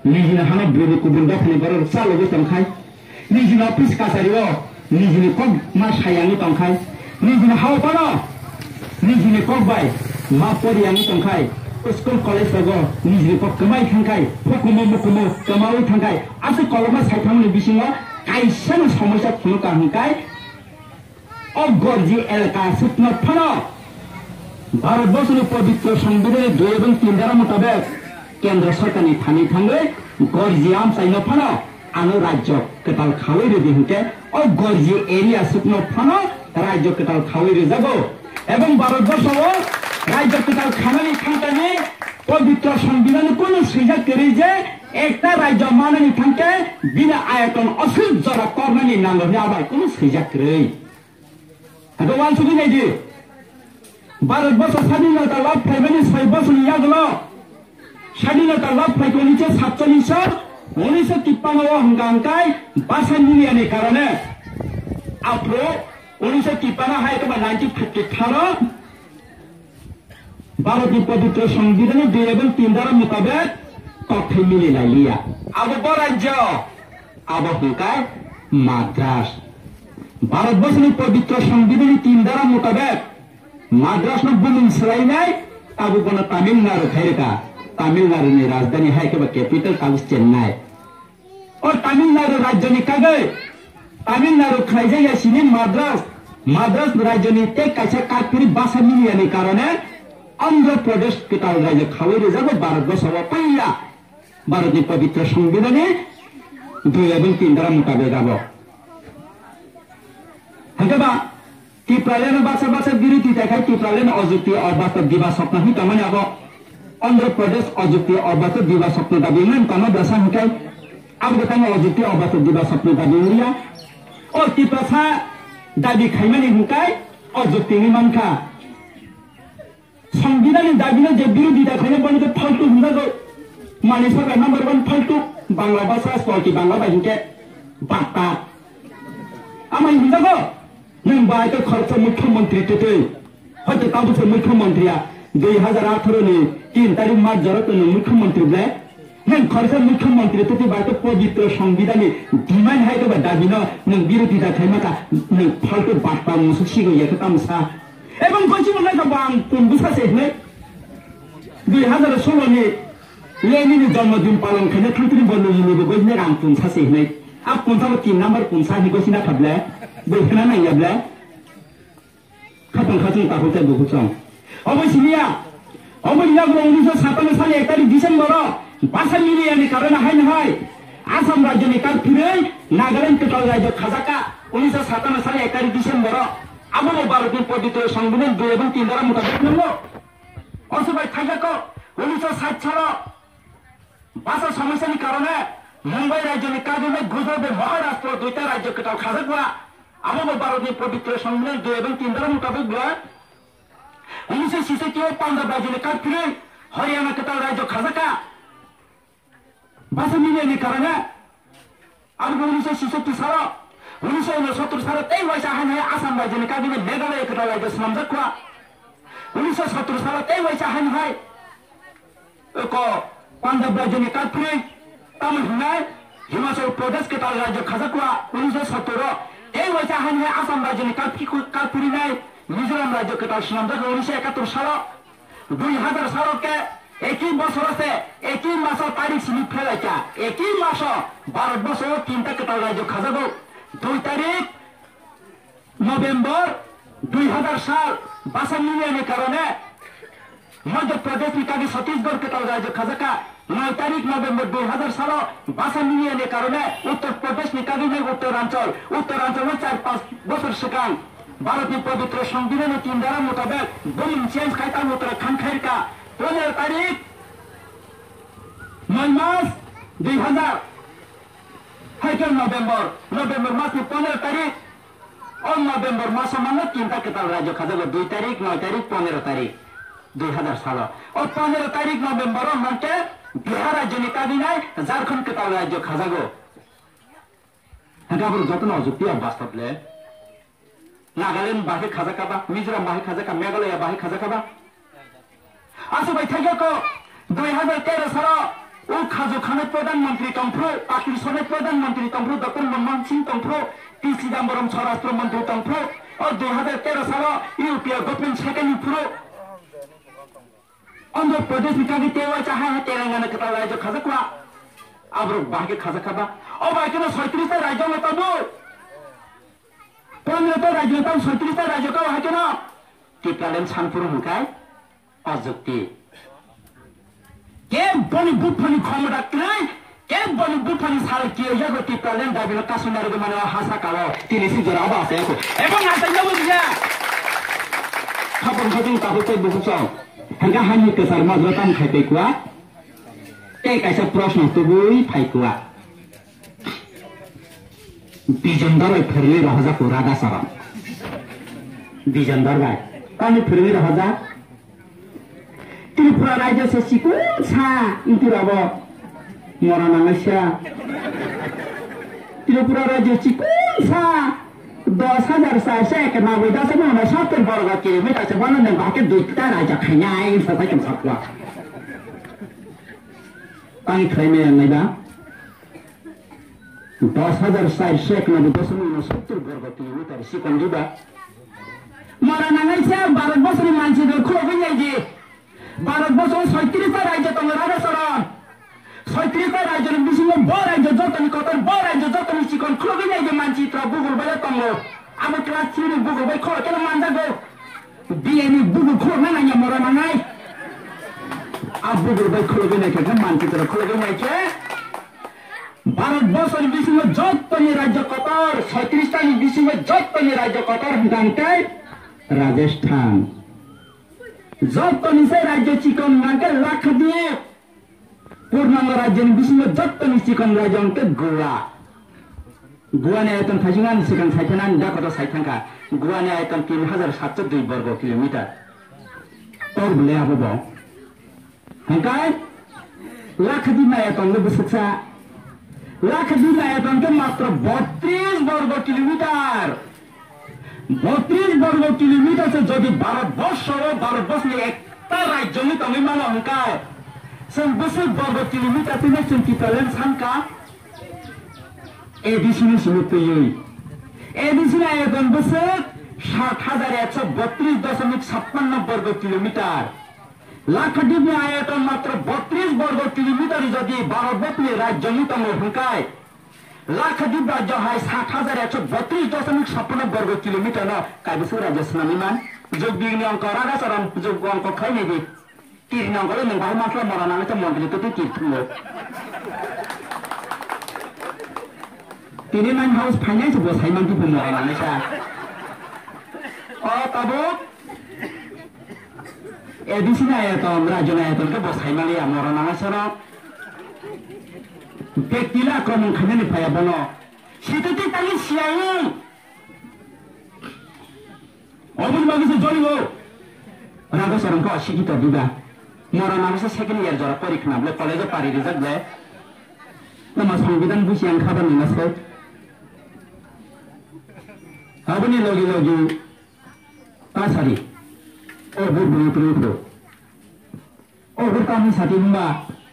निजिनो हाना ब्रेनि गुबुन दाखनि बर चालुगो तंखाय निजिनो अफिस कासारियो निजिनो कम मा सायानि तंखाय निजिनो हाव पानो निजिनो कम बाय मा परियानि तंखाय स्कुल कलेज बागो निजिनो कम कमाय थांखाय फकुमो मुकुमो कमावै थांखाय आसे कलमा साइथामनि बिसिङाव काइसन समस्या खुनु काहंखाय अगरजी एलाका सुतन फानो भारतवर्षनि पवित्र संविधान 2 এবং 3 ধারা মোতাবেক केंद्र सरकारनि थानी थांगे गरजी आमसाइनो फानो आनो राज्य केटाल खावै रे दिहुते ओ गरजी एरिया सुतनो फानो राज्य केटाल खावै रे जागो एवं भारतवर्षो राज्य केटाल खानानि थांतानि पवित्र संविधान कोनो सैजा करे जे एकटा राज्य माननि थांके बिना आयतन असुल जरा करनानि नांगो आबाय कोनो सैजा करे हतो वान सुगि नायदि भारतवर्ष स्वाधीनता लाभ फाइबानि 6 বছর यागलो स्वाधीनता लाभ फाइकोनिचे 1953 हंगांकाय बासा मिलियननि कारणे आफ्रो 1953 हाय के 1953 भारतनि पवित्र संविधान 2 এবং 3 ধারা মোতাবেক तथ्य मिलिलायलिया अब राज्य अब हंकाय माद्रास भारतवर्षनि पवित्र संविधान 3 ধারা মোতাবেক माद्रास न बुमिन सोलायनाय अब गन तमिलनाडु खैरका तमिलनाडु नि राजधानी है के कैपिटल कागज चेन्नई और तमिलनाडु राज्य नि कागै तमिलनाडु खाइजाया सिनि माद्रास माद्रास राज्य नि ते काइसा काफिरी भाषा मिलियनि कारणे आंध्र प्रदेश केटाल राज्य खावै रे जागो भारतवर्षवा पहिला भारतनि पवित्र संविधान 2 এবং 3 ধারা মোতাবেক जागो हंगबा टिप्रालेन बासा बासा विरोधी देखाय टिप्रालेन अजुक्ति अबास्तव दिवा स्वप्न ही तमने अब आंध्र प्रदेश अजुक्ति अबास्तव दिवा स्वप्न दाबी में तम दशा हिकाय अब बताने अजुक्ति अबास्तव दिवा स्वप्न दाबी उरिया और टिप्रासा दाबी खाइमानि हिकाय अजुक्ति नि मानखा संविधान दाबी ने जे विरोधी देखायने बने फालतू हुंदागो माने सरकार नंबर 1 फालतू बांग्ला भाषा स्पष्ट बांग्ला बाहिके बाता आमाय हुंदागो नों बायके खर्च मुख्यमंत्री तेते हयतो ताबुसे मुख्यमंत्रिया 2018 नि 3 तारिख मार्च जरत नों मुख्यमंत्री ब्ले नों खर्च मुख्यमंत्री तेते बायके पवित्र संविधान डिमांड है के दाबी न नों विरोधी दाखायमाका नों फालतू बातपा मुसुसिगो याके तामसा एवं कोनसि मोननाय का बां पुंबुसासे ने 2016 नि लेनिनि जन्मदिन पालन खाने थांतरि बन्द युनिबो गइने रां पुंसासे ने अब पुंसाबो 3 नम्बर पुंसा नि गसिना थाब्ले बैखना नायब्ला खातन खातन ताखौते बुखुसं अबसिनिया 1957 साले 1 तारिख डिसेम्बर भाषा मिलियनि कारणे हाय आसाम राज्यनि कारफिरै नागालैंड केटाल राज्य खाजाका 1957 साले 1 तारिख डिसेम्बर आबो भारतनि पवित्र संविधान 2 এবং 3 ধারা মোতাবেক नंगो असबाय थाइजाको 1960 साल भाषा समस्यानि कारणे मुंबई राज्यनि काबिने गुजरात महाराष्ट्र 2टा राज्य केटाल खाजाकवा अब भारत में पवित्र संविधान 2 এবং 3 ধারা মোতাবেক 1966 पंजाब राज्य ने काफिरै हरियाणा केटाल राज्य खाजाका भाषा मिलियनि कारणे अब 1966 साल 1969 साल 23 वैसा हाने आसाम राज्य ने काबिने मेघालय केटाल राज्य सामजाकवा 1970 साल 23 वैसा हाने को पंजाब राज्य ने काफिरै तमिलनाडु हिमाचल प्रदेश केटाल राज्य खाजाकवा 1970 এই वैसा हाने आसाम राज्य ने काफिरिनाय मिजोराम राज्य केटाल सामजाकवा 1971 साल 2000 साल के 21 बছর से 21 मास तारीख सिनि फेलाइका 21 मास भारतवर्ष 3टा केटाल राज्य खाजागो 2 तारीख नवेम्बर 2000 साल भाषा मिलियनि कारणे मध्य प्रदेश निकाली छत्तीसगढ़ केटाल राज्य खाजाका 9 तारीख नवेम्बर 2000 साल भाषा मिलियनि कारणे उत्तर प्रदेश निकाली उत्तरांचल में 4-5 बছর सिगां भारतनि पवित्र संविधान 3 ধারা মোতাবেক बम चेंज खायता उत्तराखंड खैरका 15 तारीख 9 मास 2000 हाइकर नवेम्बर मास 15 तारीख और नवेम्बर मास में 3टा केटाल राज्य खाजागो 2 तारीख 9 तारीख 15 तारीख 2000 साल और 15 तारीख नवेम्बर मन्टे बिहार राज्य ने काबिनाय झारखंड केटाल राज्य खाजागो हंगाबर जतन अजुक्ति वास्तवले नागालैंड बाहे खाजाकाबा मिजोराम बाहे खाजाका मेघालय बाहे खाजाकाबा आसबाय थाइगाको 2013 साल ও খাজু খানের প্রধানমন্ত্রী তন্ত্র পাকিস্তানের প্রধানমন্ত্রী তন্ত্র ডক্টর মনমোহন সিং তন্ত্র পি চিদাম্বরম স্বরাষ্ট্রমন্ত্রী তন্ত্র ও 2013 সাল ইউপিএ গভর্নমেন্ট সেকেন্ড পুরো অন্ধ্রপ্রদেশ বিকাগে তেওয়া চাহা তেলেঙ্গানা কেতা রাজ্য খাজা কুয়া আবার বাকে খাজা খাবা ও বাকিনো 37টা রাজ্য নেতাবো 15টা রাজ্য নেতাও 37টা রাজ্য কাও হাকেন টিকালেন সানপুর হুকায় অযুক্তি কে বনি বুফানি ক্ষমতা নাই কে বনি বুফানি সালে কি যাগো টিকালেন দাবিনো কাশ্মীরের মানে হাসা কালো তিনি সিজরা বাসে এবং হাতে যাবো দিয়া খবর খবর তাহলে বুঝছ hangga hanya kesar mazratan khai kuwa tei kaisa प्रश्न tubui phai kuwa bijandar phirli raja ko rada saram bijandar bai kami phirli raja Tripura raja se sikun sa itu rabo morana ngasya Tripura raja sikun sa 10,000 सासे के नावे 10,000 वर्ग kilometre से one में बाकी दुईटा राज्य खैनाय सबै के सकवा पानी खैमे नहीं बा 10,000 सासे के नावे 10,070 वर्ग किलोमीटर सिकन दिबा मरा नांगै से भारत बसनि मान्छे को खोबै जाइजे भारत बस 37 राज्य तंगरा सरन 37 राज्य बिसिङमा ब राज्य जतनि कतर ब राज्य जतनि सिकन खोबै जाइजे मान्छे त बुगुल बले तंगो अब class 3 ni buku bai kho kena manja go dia ni buku kho na nya mora mangai ab buku bai kho ge na ke manti tera kho ge nai ke Bharat वर्ष ni bisingo jotoni rajya qatar 36 ta ni bisingo jotoni rajya qatar hangkai rajasthan jotoni se rajya chikon nangke lakhdip purnama rajya ni bisingo jotoni chikon rajya ke goa Gua ni ayatan fasingan sekarang saitenan dah kota saitangka. Gua ni ayatan 3,702 वर्ग kilometre. और boleh apa bang? Hangkai, Lakhdip ayatan lebih besar. Lakhdip ayatan ke matra 32 वर्ग kilometre. 32 वर्ग kilometre से jadi Bharat Bos ni ekta राज्य ni kami mana hangkai. Sebesar वर्ग kilometre tu ni kita lihat sangka. ABC ni sebut yui. ABC ni ayatan besar 7,132.56 वर्ग kilometre. Lakhdip ni ayatan matra 32 वर्ग kilometre jadi Bharat ni राज्य ni tamu hangkai. Lakhdip राज्य hai 7,132.56 वर्ग kilometre na kai besar राज्य senamiman. Jog bini angka raga saram jog angka khai ni di. Kiri angka le mengbahas masalah morana macam mungkin itu kiri. Ini main house finance buat saya mampu pemorana nesa. Oh tabuk. Di sini ayat raja ayat ke buat saya malah ya morana nesa no. Bekila kamu kena ni payah bono. Situ tu tadi siang. Obun bagi sejoli wo. Raga seorang kau asyik kita juga. Morana nesa second year jarak perikna boleh college pari result boleh. Nama sambidan busi yang khabar ni nasa. Apa ni logi pasari, oh betul. Oh kami satu mba,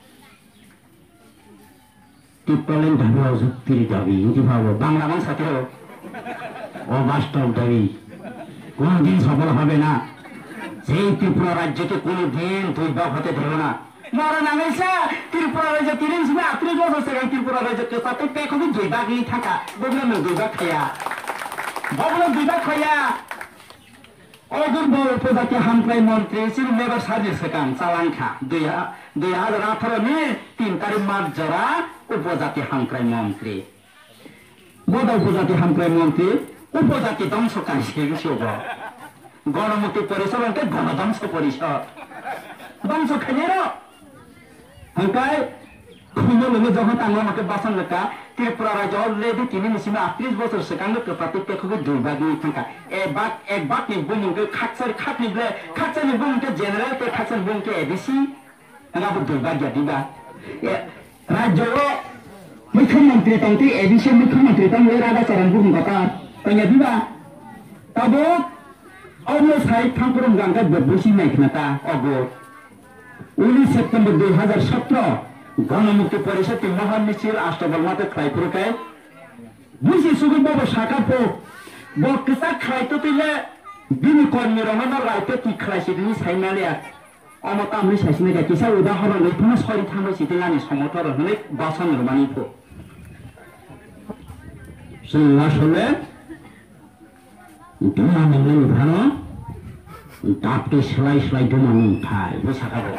kita lain dah bawa tiri dawi, ini bawa bangla man satu, oh master dawi, kono din sabol hobe na, sei Tripura rajya ke kono din tuh bawa hote dhona. Mara namanya Tripura rajya tirin semua atri jodoh sekarang Tripura rajya ke satu pekho tu dua bagi thaka, bukan dua bagi kaya. Bagaimana tidak kaya? Orang bawa upazati hamkai menteri sih member sahaja sekarang salangka. 2018 ni 3 tarik Maret jara upazati hamkai menteri. Bodoh upazati hamkai menteri upazati damso kasih siapa? Gonomuti polisor orang ke gono damso polisor. Damso kaya hamkai kuno lagi jangan tanggung makan basan leka. Tripura raja already kini musim 30 बছর sekarang ke pratik ke kau dua bagi tangka. Ek bak ni bung ke khatsar ni ble khatsar ni bung ke general ke khatsar bung ke ABC. Enggak betul bagi jadi ba. Raja मुख्यमंत्री तंत्री ABC मुख्यमंत्री तंत्री राजा चरण bung kata. Tanya diba. Tabu. Awal saya tangkurung gangkat berbusi naik nata. Ago. 19 September 2017 गणमुक्ति परिषद महान मिছিল আষ্টবলমাতে খাইপুরকে বুঝি সুগম বাবা শাখাপো বকসা খাইতো তিলে বিনি কর্মী রমনা রাইতে কি খাইছিনি সাইনালিয়া অমতা আমি সাইছিনে কিসা উদাহরণ লইফুনা সরি থামে সিতিলানি সমতর হলে বাসন রমানিফো আসলে ডোমা মেলে উঠানো তাপকে সেলাই সেলাই ডোমা খায় শাখাপো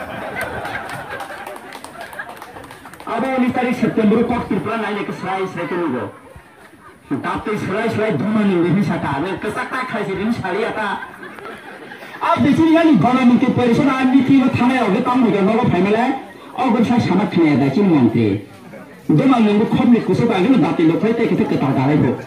अब 19 तारीख सेप्टेम्बर को त्रिपुरा नाइने के सराय सराय के लोगो दापते सराय सराय धुमा नहीं नहीं सका अब कसकता खाई से दिन सारी आता अब देखिए यानी गणमुक्ति परिषद आदमी की वो थाने होगे काम होगा लोगों फैमिली और कुछ समाज खाने आता है मंत्री धुमा नहीं खूब नहीं कुछ बाकी में दाते लोग थे किसी के तार डाले हो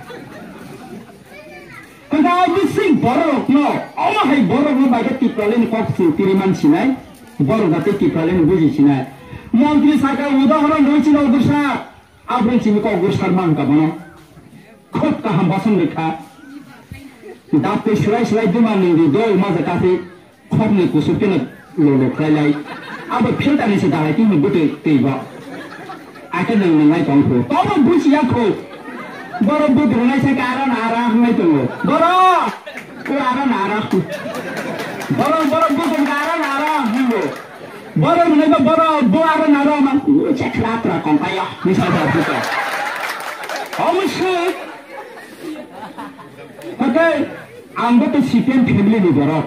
कंधा मिसिंग बड़ो नो और है बड़ो में बाकी त्रिपुरा ने कॉफ से तिरिमान सिनाई बड़ो दाते त्रिपुरा ने बुझी सिनाई মন্ত্রী সাকা উদাহরণ রয়েছিল অবসা আপনি চিনিক অবসার মান কাবনো খুব কাহাম বাসন লেখা দাপে সেলাই সেলাই দুমান নিদি দল মাঝে কাছে খবনে কুসুকে লোলো খাইলাই আবার ফিল্টারনি সে দাঁড়াই তিনি বুটে তেইবা আকে নংনাই তংখো তবে বুঝিয়াখো বড় বুটে নাই সে কারণ আরাম নাই তো বড় ও আরাম আরাম বড় বড় বুটে কারণ আরাম হিলো boro ni ba boro bo ara na ro man che klatra kon pa ya ni sa ba buka অবশ্য ওকে আমরা তো সিপিএম ফ্যামিলি নি বড়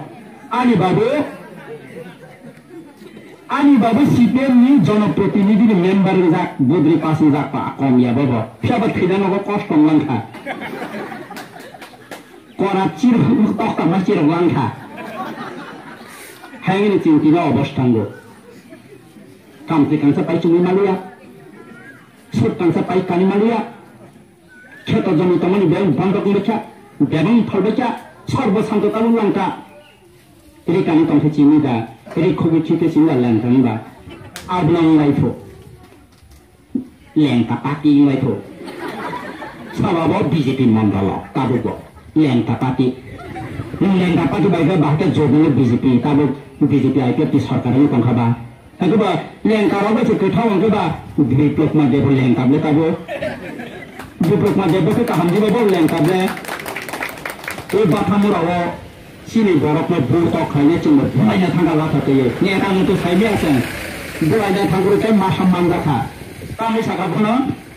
আনি বাবু সিপিএম নি জনপ্রতিনিধি মেম্বার যাক বদ্রি পাশে যাক পা কমিয়া বাবা সব খেদানো কষ্ট লাঙ্কা করাচির তক্তা মাচির লাঙ্কা হ্যাঙ্গিনি চিন্তিনা অবস্থাঙ্গ কামতে কাংসা পাই চুমি মালিয়া সুট কাংসা পাই কানি মালিয়া ক্ষেত জমি তমানি বেং বন্ধ করেছা বেবং ফলবেছা সর্বশান্ত তালু লঙ্কা এরি কানি কাংসা চিনি দা এরি খুবই ঠিক চিনি লঙ্কানি বা আবলং লাইফো লেঙ্কা পাতি লাইফো সবাব বিজেপি মন্ডল কাবুব লেঙ্কা পাতি বাইরে বাহাতে জোগনে বিজেপি কাবু বিজেপি আইপিএফ সরকারের কংখাবা Agaba lengkap apa sih kita orang kita diplok macam apa lengkap le kabo diplok macam apa kita hamdi apa lengkap le itu batam murawa sini borok me buruk kayaknya cuma banyak tanggal lata tu ye ni orang itu saya biasa banyak tanggal itu masam mangga kah kami sakap mana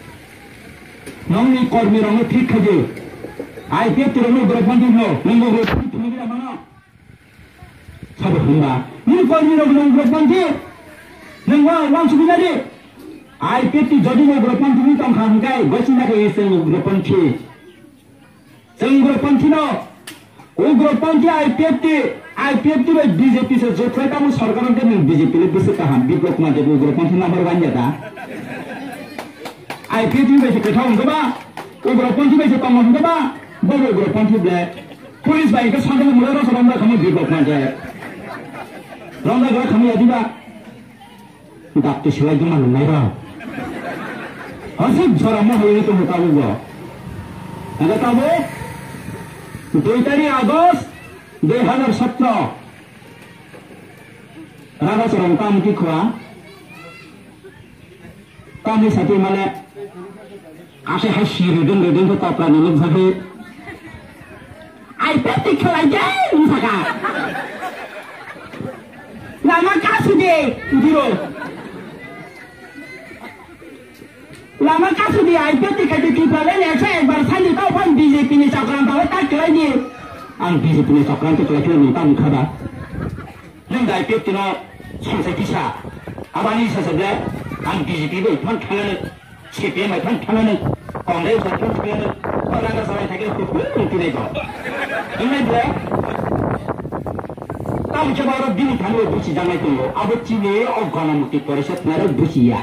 nongi kormi orang itu kerja IPF tu orang berapa banyak no nongi berapa tu ni kita mana sabar hamba ni kormi orang berapa banyak नंगा वांग सुबिनारी IPF जदि उग्रपन्थी तम खानगाय बसिनाको एसे उग्रपन्थी उग्रपन्थी न उग्रपन्थी IPF BJP से जो थे तम सरकार के बीजेपी ले बिसे कहा विप्लव मा जे उग्रपन्थी नंबर 1 जाता आईपीएफ बेसे कथा होंगबा उग्रपन्थी बेसे तम होंगबा बो उग्रपन्थी ब्ले पुलिस बाई के संग मुरा सरंदा खम विप्लव मा जे रंदा ग खम यदिबा दापते सिलाई जो मालूम नहीं रहा हंसी जरा में होने तो मुताबिक वो अगर तब वो 2 तारीख अगस्त 2017 राधा चरण काम की खुआ काम में सती माले आशे है शीरिडन तो तापरा निलक जाके आई पेटी खिलाई जाए उनका लामा कासु दे उधरो लामा कासु दे आईपीएफ टिकट की प्रले ऐसे एक बार साली तो अपन बीजेपी ने चक्रांत हो तक कर दिए आं बीजेपी ने चक्रांत तो कर नहीं तम खबा नहीं आईपीएफ टिनो संसे किसा अबानी ससबले आं बीजेपी बे फन खाने सीपीएम में फन खाने कांग्रेस में फन खाने और आगे समय थे कि कुछ नहीं तो इन्हें जो तम जब और दिन थाने बुची जाने को अब चीने और गणमुक्ति परिषद नारे बुचिया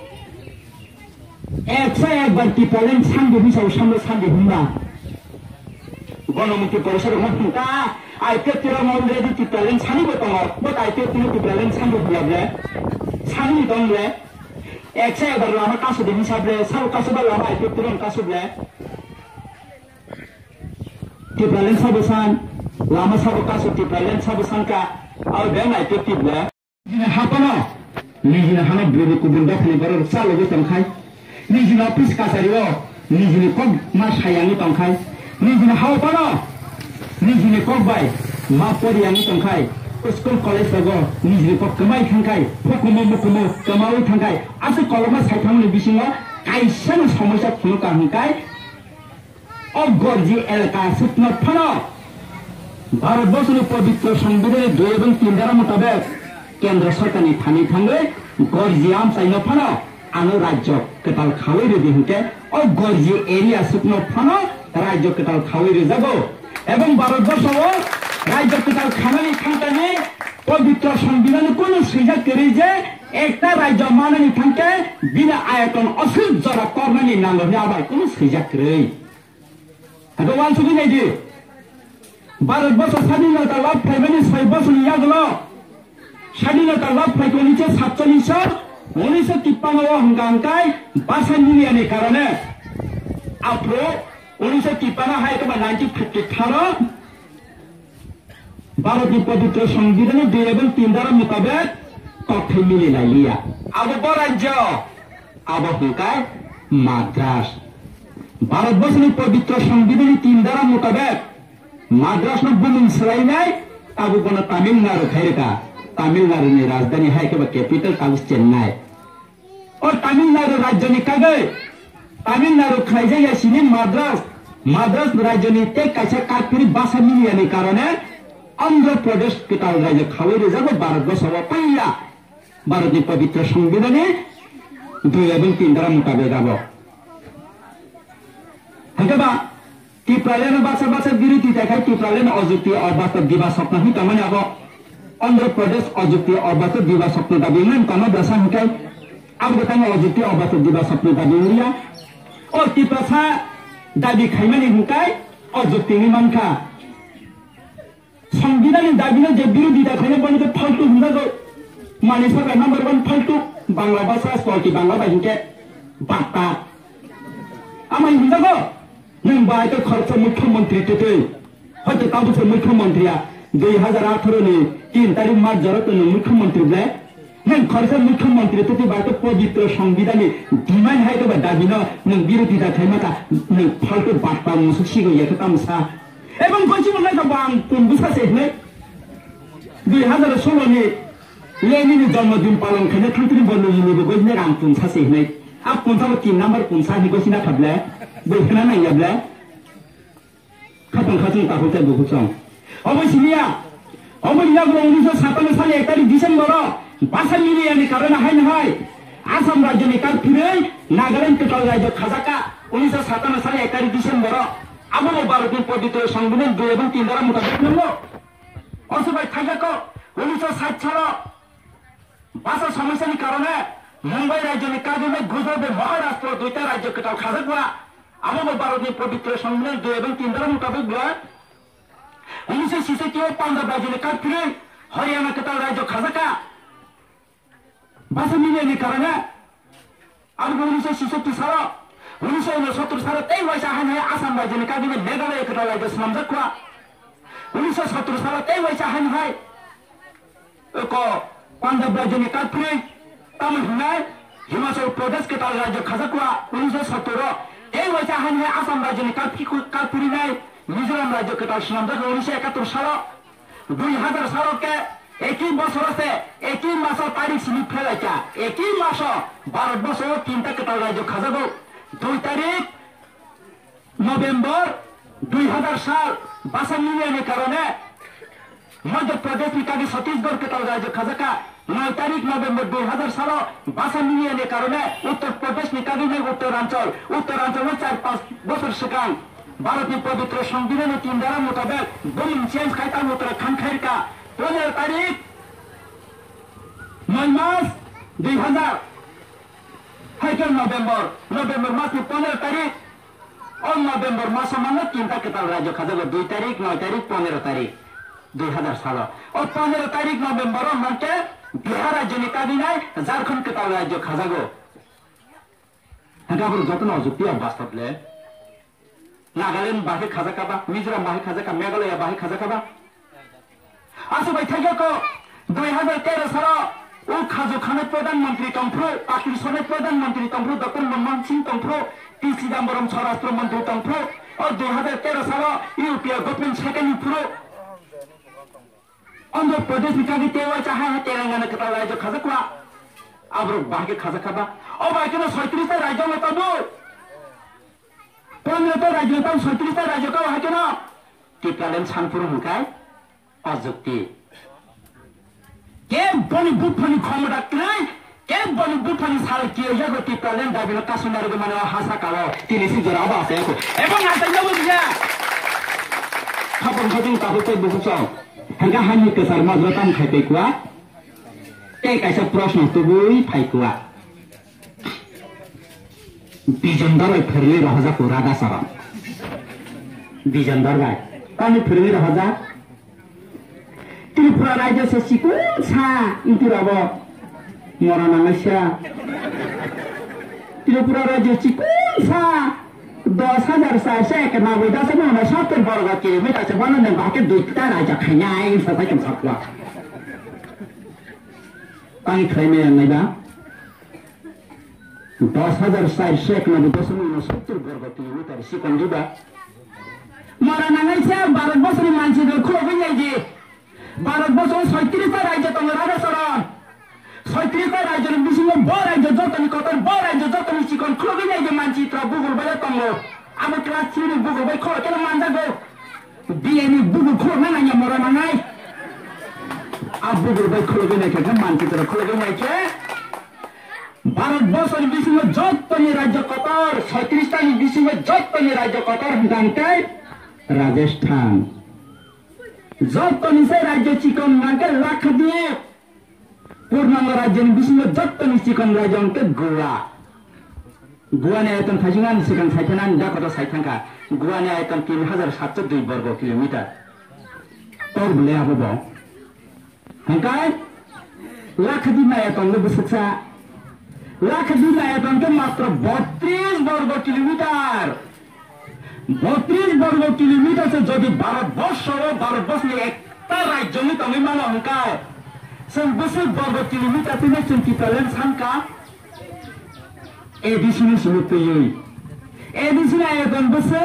एक बार की पलन सांगे भी सब सामने सांगे हुआ गणमुक्ति परिषद में का आईपीएफ तेरा ऑलरेडी की पलन सांगे बताओ बट आईपीएफ तेरे की पलन सांगे हुआ है सांगे तो है एक बार लामा कासु दिन साबले सब कासु बार लामा आईपीएफ तेरे कासु बले की पलन सब सान लामा सब कासु की पलन सब सान का और बैंक आईपीएफ की बले हापना निजिनो हाना बुरु कुबुन दखनि बर चालुबो तंखाय निजिनो अफिस कासारिओ निजिनो कब मा सायानि तंखाय निजिनो हावपानो निजिनो कब बाय मा परियानि तंखाय स्कुल कलेज लगो निजिनो कब कमाय थांखाय फकुमो मुकुमो कमावै थांखाय आसे कलमा साइथामनि बिसिङो काइसान समस्या खुनु काहंखाय अगरजी एलका सुपन फनो भारतवर्षनि पवित्र संविधान 2 এবং 3 ধারা মোতাবেক केंद्र सरकारनि थानि थांगे गरजी आमसाइनो फनो आनो राज्य केताल खावै रे दिहुके ओ गरजी एरिया सुपनो फनो राज्य केताल खावै रे जागो एवं भारतवर्षो राज्य केताल खानानि थांतानि पवित्र संविधान कोनो सुजाक करे जे एकटा राज्य माननि थांके बिना आयतन असुल जरा करनानि नांगौ आबाय कोनो सुजाक रे हदो वान सुबि नायदि भारतवर्ष स्वाधीनता लाभ फाइबानि 6 বছরनि आगोलाव स्वाधीनता लाभ फाइखौ 1947 हंगांकाय भाषा मिलियानि कारणे आफ्रो 1953 हाय के 1953 भारतनि पवित्र संविधान 2 এবং 3 ধারা মোতাবেক तथ्य मिली लाइलिया अब राज्य अब हुकाय माद्रास भारतवर्षनि पवित्र संविधान 3 ধারা মোতাবেক माद्रासनो बुमिन सोलायनाय अब बना तमिलनाडु खायरेका तमिलनाडुनि राजधानी है के कैपिटल कागज चेन्नई और तमिलनाडु राज्यनि कागै तमिलनाडु खायजाया सिनि माद्रास राज्यनि ते कायसा काफिरि भाषा मिलियानि कारणे आंध्र प्रदेश केताल राज्य खावै रेजाबो भारतवर्षआव पहिला भारतनि पवित्र संविधाननि 2 এবং 3 ধারা মোতাবেক आबो हंगाबा टिप्रालेन भाषा विरोधी देखाय टिप्रालेन अजुक्ति अबास्तव दिवा स्वप्न ही तमने अब आंध्र प्रदेश अजुक्ति अबास्तव दिवा स्वप्न दाबी में तमा दशा हकाय अब बताएं अजुक्ति अबास्तव दिवा स्वप्न दाबी लिया और टिप्रासा दाबी खाइमानि हकाय अजुक्ति नि मानखा संविधान दाबी ने जे विरोधी देखायने बने तो फालतू हुंदागो माने सरकार नंबर 1 फालतू बांग्ला भाषा स्पष्ट बांग्ला बाहिनके बाता आमाय हुंदागो नों बाय तो खर्च मुख्यमंत्री तेतै हयतो ताबुसे मुख्यमंत्रिया 2018 नि 3 तारिख मार्च जरत नों मुख्यमंत्री ब्ले नों खर्च मुख्यमंत्री तेतै बाय तो पवित्र संविधान डिमांड है तो दाबी न नों विरोधी दाखायमाका नों फालतु बातबा मुसुसिगो याथ तामसा एवं गजि मोननाय बां पुंबुसासे नै 2016 नि लेनिनि जन्मदिन पालन खाने थांथिनि बन्ननि गजि रां पुंसासे नै आ पुंसाबो 3 नम्बर पुंसा नि गसिना थाब्ले बेखना नायाब्ला खातन ताखौ बुहुसं अबैसिनिया 1957 साल 1 तारिख डिसेम्बर भाषा मिलियानि कारणे हाय आसाम राज्यनि काफिरै नागालैंड केताल राज्य खाजाका 1957 साल 1 तारिख डिसेम्बर आबो भारतनि पवित्र संविधान 2 এবং 3 ধারা মোতাবেক नंगौ असबाय थाइगाको 1960 साल भाषा समस्यानि कारणे मुंबई राज्यनि काबिने गुजरात महाराष्ट्र 2टा राज्य केताल खाजाका आबो भारतनि पवित्र संविधान 2 এবং 3 ধারা মোতাবেক 1966 पंजाब राज्यनि काफिरै हरियाणा केताल राज्य खाजाका भाषा मिलियानि कारणे आरो 1966 साल 1969 साल 23 वैसा हाय आसाम राज्यनि काबिने मेघालय केताल राज्य सामजाखवा 1970 साल 23 वैसा हाय को पंजाब राज्यनि काफिरै तामिलनाडु हिमाचल प्रदेश केताल राज्य खाजाखवा 1970 এই वैसा हाय आसाम राज्यनि काफिरै नाय मिजोराम राज्य केताल सामजाखवा 1971 साल 2000 साल के 21 बছর से 21 मास तारीख सिनि फेलाइचा 21 मास भारतवर्ष 3टा केताल राज्य खाजागो 2 तारीख नवेम्बर 2000 साल भाषा मिलियानि कारणे मध्य प्रदेश निकाली छत्तीसगढ़ केताल राज्य खाजाका 9 तारीख नवेम्बर 2000 साल भाषा मिलियानि कारणे उत्तर प्रदेश निकाली उत्तरांचल में 4-5 बছর सिगां भारतनि पवित्र संविधान 3 ধারা মোতাবেক बलिम चेंज खायता उत्तराखंड खायरका 15 तारीख 9 मास 2000 हाइकर नवेम्बर मास 15 तारीख और नवेम्बर मास में 3टा केताल राज्य खाजागो 2 तारीख 9 तारीख 15 तारीख 2000 साल और 15 तारीख नवेम्बर मानते बिहार राज्य निकालिनाय झारखंड केताल राज्य खाजागो हगाबर जतन अजुक्ति वास्तवले नागालैंड बाहे खाजाकाबा मिजोराम बाहे खाजाका मेघालय बाहे खाजाकाबा आसबाय थाइगाको 2013 साल ও খাজু খানের প্রধানমন্ত্রী তন্ত্র পাকিস্তানের প্রধানমন্ত্রী তন্ত্র ডক্টর মনমোহন সিং তন্ত্র পি চিদাম্বরম স্বরাষ্ট্রমন্ত্রী তন্ত্র ও 2013 সাল ইউপিএ গভর্নমেন্ট সেকেন্ড পুরো অন্ধ্রপ্রদেশ বিকাগে তেওয়া চাহা তেলেঙ্গানা কেতা রাজ্য খাজা কুয়া আবরো বাকে খাজা খাবা ও বাকে 36টা রাজ্য মতাবো 15টা রাজ্য তাও 36টা রাজ্য কাও হাকে না টিপ্লালেন সানপুর হুকায় অযুক্তি কে বনি বুফানি ক্ষমতা নাই কে বনি বুফানি সাল কি জায়গা টিপ্লালেন দাবিনো কাসুনারে মানে হাসা কালো তিনি সিজরা আবাসে এবং আতাই যাবো দিয়া খাপন খাদিন কাবতে বুঝছাও হাঙ্গা হানি কেসার মাজরাতাম খাইতে কুয়া এই কাইসা প্রশ্ন তুবুই ফাইকুয়া বিজেন্দর ফেরলি রহজা পুরাদা সারা বিজেন্দর ভাই কানি ফেরলি রহজা त्रिपुरा राज्य से सिकुन सा इंतिराब मरानांगसा त्रिपुरा राज्य सिकुन सा 10,000 सा से के नावे 10,000 वर्ग किलोमीटर से बनने बाकी दुईटा राज्य खैनाय सफाई कम सकवा पानी खैने नैबा 10,000 सा से के नावे 10,070 वर्ग किलोमीटर सिकुन दिबा मरानांगसा भारत बसनि मानसिफोर खोबै जायजे ভারতবর্ষ 36টা রাজ্য তোমার আচরণ 36টা রাজ্যের বিশিষ্ট বড় রাজ্য যতনি কত বড় রাজ্য যতনি চিকন খুবই নাই যে মানচিত্র গুগল বলে তোমরা আমার ক্লাস 3 গুগল বই খোলা কেন মান যাবো ডিএনএ গুগল খোলা না মরা না নাই আর গুগল বই খোলা নাই কেন মানচিত্র খোলা নাই কে ভারতবর্ষের বিশিষ্ট যতনি রাজ্য কত 36টা বিশিষ্ট যতনি রাজ্য কত জানতে রাজস্থান যতনি সে রাজ্য চিকন নাকে লাক্ষদ্বীপ পূর্ণাঙ্গ রাজ্যের বিশিষ্ট যতনি চিকন রাজ্য অঙ্কে গোয়া গোয়ানি আয়তন ফাইজিঙ্গান সিগাং সাইথানান ডাকত সাইথাঙ্কা গোয়ানি আয়তন 3,702 বর্গ কিলোমিটার তোর বলে আবব হাঙ্কায় লাক্ষদ্বীপ আয়তন বুঝছা লাক্ষদ্বীপ আয়তনকে মাত্র 32 বর্গ কিলোমিটার 32 বর্গ কিলোমিটার से যদি ভারতবর্ষ একটা রাজ্য নিয়ে তুমি মানো হংকায় 20 বর্গ কিলোমিটার তুমি চিন্তি পেলেন সানকা এডিসিনি সুলুতই এডিসিনি আয়তন বসে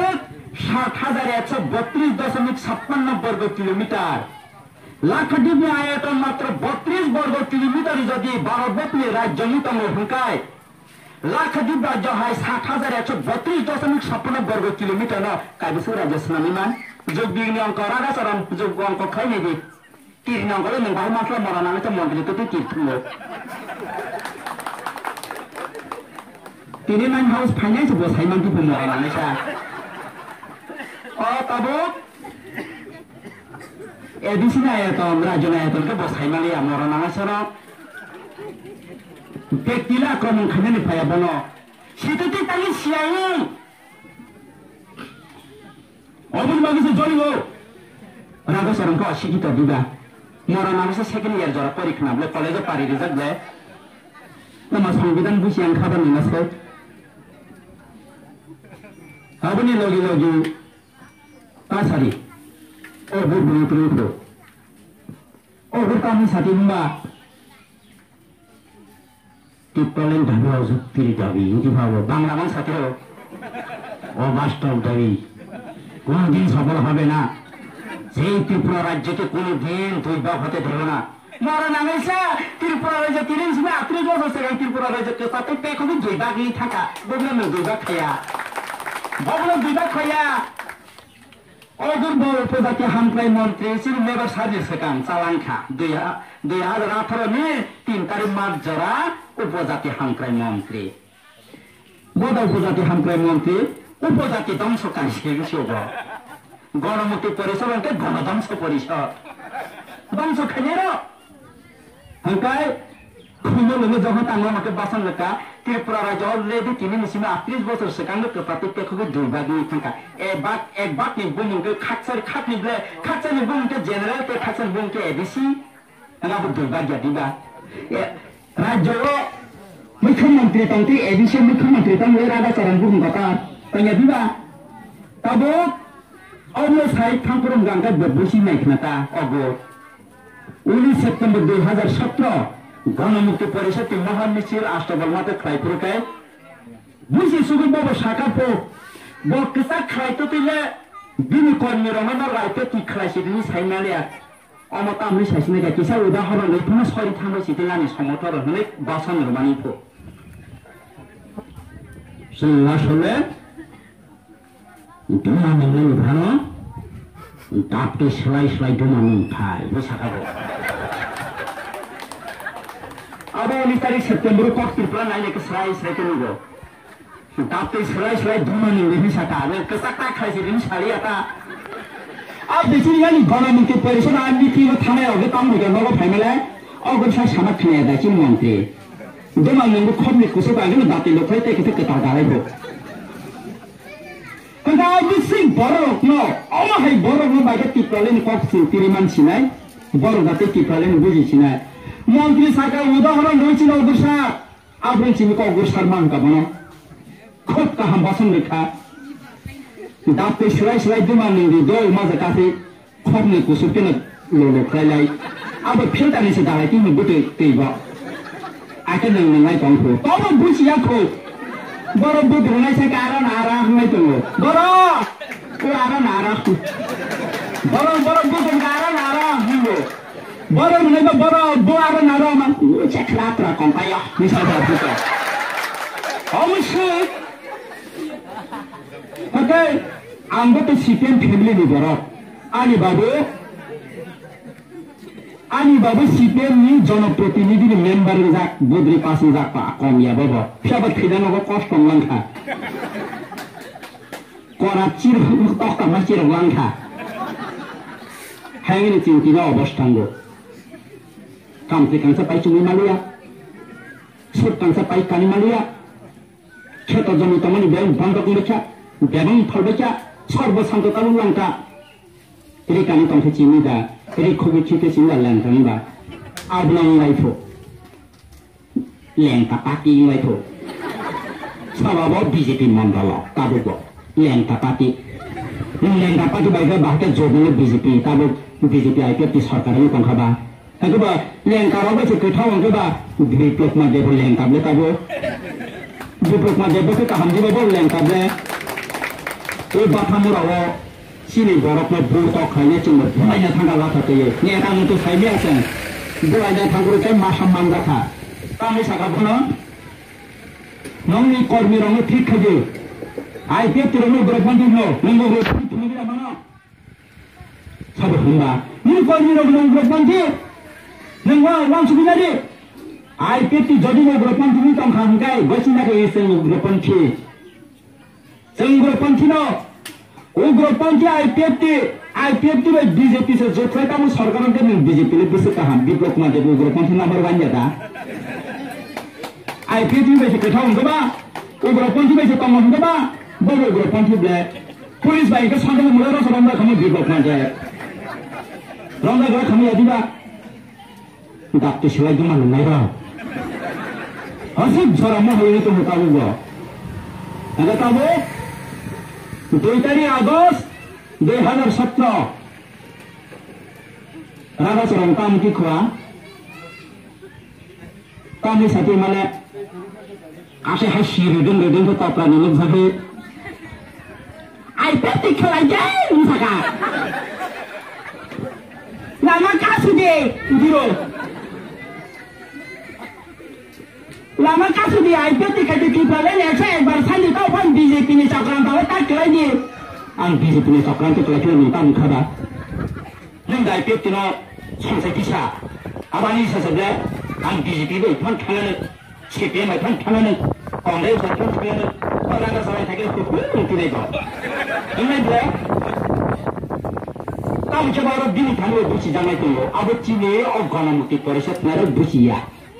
7,132.56 বর্গ কিলোমিটার লাক্ষদ্বীপ আয়তন মাত্র 32 বর্গ কিলোমিটার যদি ভারতবর্ষের রাজ্য নিয়ে তুমি হংকায় লাক্ষদ্বীপ রাজ্য হয় 7,132.56 বর্গ কিলোমিটার ন কাইবসু রাজ্য স্নামিমান যোগ বিজ্ঞানী অঙ্ক রাগাচরণ যোগ অঙ্ক খাই নেবি 3 অঙ্কলে নং বাই মাসলা মরানালে তো মন্দিরে তো তীর্থঙ্গ 3 মান হাউস ফাইন্যান্স বসাইমান কি মরানালে সা ও তাবো এডিসিন আয়তন রাজ্য আয়তনকে বসাইমালে মরানালে সরা ব্যক্তিরা আক্রমণ খানে পায়া বল সেটাতে তাকে সিয়াই অবুলবাগিসে জড়িব রাগসরণকে অশিক্ষিত দিবা মরা মানুষের সেকেন্ড ইয়ার যারা পরীক্ষা নামলে কলেজে পারি রেজাল্ট দেয় তোমার সংবিধান বুঝিয়ে আন খাবার নিলাসে আপনি লগে লগে কাছারি অবুর বুড়ি অবুর কামি সাথে বা টিপ্পলেন দাবি যুক্তির দাবি ইতি ভাবো বাংলা মান সাথে অবাস্তব দাবি কোনদিন সফল হবে না সেই ত্রিপুরা রাজ্যকে কোনদিন দুর্ভাগ হতে দেব না মরা নামেছে ত্রিপুরা রাজ্য 38 বছর থেকে ত্রিপুরা রাজ্যকে সাথে পেখবি দুর্ভাগই থাকা বগলেন দুর্ভাগ খায়া বগলেন দুর্ভাগ খায়া অদূর উপজাতি হামক্রাই মন্ত্রী সিভিল লেবার সার্ভিস সেখান চালানখা 2018 মে 3 তারিখ মার্চ যারা উপজাতি হামক্রাই মন্ত্রী বড় উপজাতি হামক্রাই মন্ত্রী উপজাতি ধ্বংসকারী সেগুলো গণমুক্তি পরিষদকে গণধ্বংস পরিষদ ধ্বংস খাইয়ে হাঙ্কায় খুঁজে যখন তাঙ্গ আমাকে বাসন লেখা ত্রিপুরা রাজ্য অলরেডি 38 বছর সেখানে প্রতি পেখকে দুর্ভাগ নিয়ে থাকা এক বাক নি বুমকে খাট নিবলে খাটসারি বুমকে জেনারেল কে খাটসারি বুমকে এডিসি এলাকা দুর্ভাগ্য দিবা রাজ্য মুখ্যমন্ত্রী তন্ত্রী এডিসি মুখ্যমন্ত্রী তন্ত্রী রাগাচরণ বুম কথা তৈয়া দিবা তবে অন্য সাইড থাঙ্কুরম গাঙ্গা বসি নাইখনাতা অগ 19 সেপ্টেম্বর 2017 গণমুক্তি পরিষদ মহান মিছিল আষ্টবলমাতে খাইপুরকায় বুঝি সুগুন বাবু সাকাপো বকসা খাইতো তুইলে বিনি কর্মী রমানা রাইতে তুই খাইছিনি সাইনালিয়া অমতা আমি সাইছিনে গাকিসা উদাহরণ লইফুনা সরি থামে সিটিলানি সমতর হলে বাসন রমানিফো সেলা সলে দুমা মেলে ভালো তাপতে সেলাই সেলাই দুমা খাই বসাকাবো अब 19 तारीख सेप्टेम्बर को त्रिपुरा नाइले के सराय के नुगो तापते सराय धुमा नहीं सका रे कसका खाइसे दिन साड़ी आता अब देखिए यानी गणमुक्ति परिषद आदमी की वो थाने होगे काम हो गया लोगो फैमिली और कुछ समझ नहीं आता चिन मंत्री धुमा नहीं खूब ने कुछ बागे में दाते लोग थे किसे कता डाले हो कंगा बिसिंग बरो नो ओमा है बरो में बागे टिपलेन कॉफ तिरिमान छिनाय बरो दाते टिपलेन बुझी छिनाय মন্ত্রী সাকার উদাহরণ রয়েছিল অগ্রসা আপনি চিনিকা অগ্রসার মান কামনা খুব কাহাম বাসন রেখা দাঁতে সেলাই সেলাই দুমান নিয়ে দল মাঝে কাছে খবনে কুসুর কেন লোলো খাইলাই আবার ফেলটা নিচে দাঁড়াই তুমি বুটে তেইবা আকে নংনাই কংফো তবে বুঝিয়া খো বড় বুট রনাই সাকা আরা নারা হাই তো বড় ও আরা নারা বড় বড় বুট আরা নারা হিলো বড় মনে বড় বড় নারা মান চেকলাত্রা কম্পায়া মিসাদা বুটা অবশ্যই ওকে আমরা তো সিপিএম ফ্যামিলি নি বড় আনি বাবু সিপিএম নি জনপ্রতিনিধি মেম্বার যাক বদ্রি পাশে যাক কমিয়া বাবা সব খেদানো কষ্ট লাঙ্কা করাচির তক্তা মাচির লাঙ্কা হ্যাঙ্গিনি চিন্তিনা অবস্থাঙ্গ কামতে কাংসা পাই চুমি মালিয়া সুর কাংসা পাই কানি মালিয়া ক্ষেত জমি তমনি বেং বন্ধক লেখা বেবং ফলবেচা সর্বশান্ত কালু লঙ্কা এরে কানি কাংসা চিনি দা এরে খুবই ঠিকে চিন্তা ল্যাংকানি বা আবলাং লাইফো ল্যাংকা পাতি লাইফো সবাব বিজেপি মন্ডল তাবুব ল্যাংকা পাতি বাইরে বাহাকে জোবলে বিজেপি তাবু বিজেপি আইপিএফ সরকারের কংখাবা Agaba lengkap apa sih kita orang kita diplok macam apa lengkap le tahu diplok macam apa kita hamil apa lengkap le itu batam murawa sini borok le buruk kayaknya cuma banyak tanggal lah tapi ni orang itu saya biasa banyak tanggal itu masam mangga ta kami sakap mana nong ni kormi orang itu ঠিক kerja IPF tu orang berapa banyak lo nunggu berapa tu ni mana sabar hamba ni kormi orang berapa banyak nengwa wang subinari IPF jadi ugrapanthi ni kam khangkai gosina ke esen ugrapanthi संग्रपंथी नो उग्रपंथी IPF टी BJP से जो थे का वो सरकार के BJP ले बिसे कहाँ विप्लव में जब उग्रपंथी नंबर 1 जाता IPF में से कथा उनके बा उग्रपंथी में से कम उनके बा बड़े उग्रपंथी ब्ले पुलिस भाई के साथ में मुलाकात सरंदा खमी विप्लव में जाए रंगा गया खमी यदि बा दाप्ते शिवाय जुमा नहीं रहा हंसी जरा मोह ये तो मुकाबले बा अगर ताबो 2 तारीख अगस्त 2017 रागा सरम काम की खुआ काम साथी माने आशे है शिरदन रेदन तो तापरा लोग जाके आईपीएफ दिखला जाए उनका लामा कासुदे जीरो लामा कासुदे आईपीएफ दिखते की पहले ऐसे एक बार साली तो अपन बीजेपी ने चक्रांत हो तक कर दिए आं बीजेपी ने चक्रांत तो लेकिन नहीं काम खड़ा नहीं आईपीएफ तीनों संसद की सा अबानी ससुरे आं बीजेपी को इतना खाने सीपीएम इतना खाने कांग्रेस इतना खाने और आगे सारे थे कि कुछ नहीं था इन्हें जो काम जब और दिन खाने बुझी जाने को अब चीने और गणमुक्ति परिषद मेरे बुझिया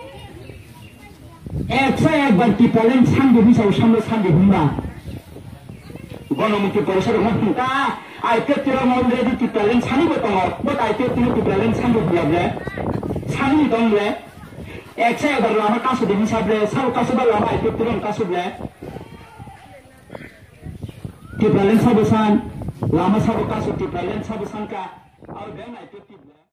एक बार की पहले सांगे भी सांगे हुआ गणमुक्ति परिषद में का आईपीएफ तेरा ऑलरेडी की पहले सांगे बताऊंगा बट आईपीएफ तेरे की पहले सांगे हुआ है सांगे तो है एक बार लामा कासु दिन हिसाब ले सब कासु बार लामा आईपीएफ तेरे कासु ले की पहले सब सान लामा सब कासु की पहले सब सान का और बैंक आईपीएफ